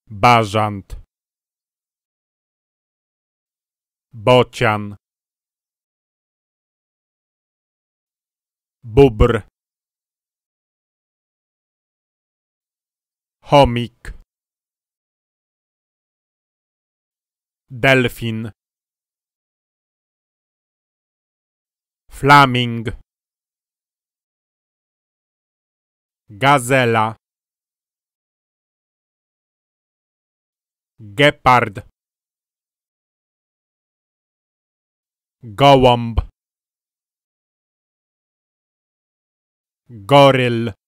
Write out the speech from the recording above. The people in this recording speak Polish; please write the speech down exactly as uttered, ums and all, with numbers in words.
Bażant, bocian, bóbr, chomik, delfin, flaming, gazela, gepard, gołąb, goryl,